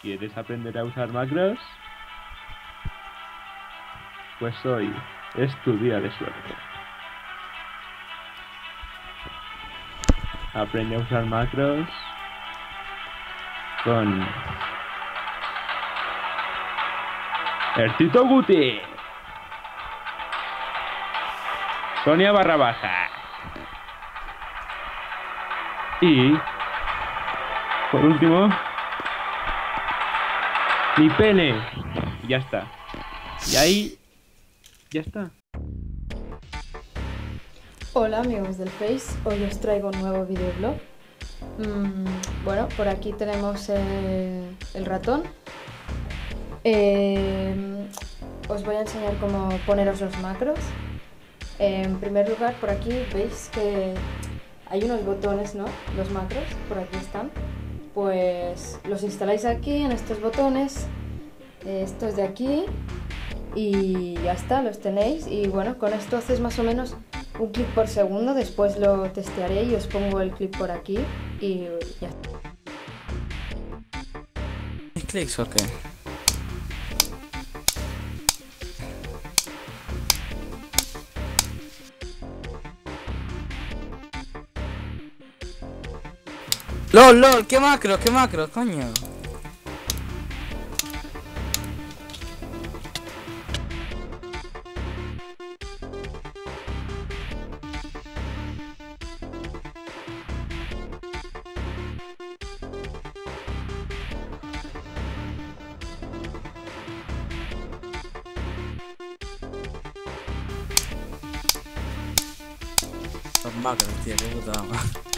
¿Quieres aprender a usar macros? Pues hoy es tu día de suerte. Aprende a usar macros con Ertito Guti, Sonia barra baja y, por último, mi pene. Ya está. Y ahí ya está. Hola amigos del Face, hoy os traigo un nuevo videoblog. Bueno, por aquí tenemos el ratón. Os voy a enseñar cómo poneros los macros. En primer lugar, por aquí veis que hay unos botones, ¿no? Los macros, por aquí están. Pues los instaláis aquí en estos botones, estos de aquí, y ya está, los tenéis. Y bueno, con esto haces más o menos un clic por segundo. Después lo testearé y os pongo el clip por aquí y ya está. ¿Clics o qué? LOL, qué macro, coño. Los macros, tío, qué puta.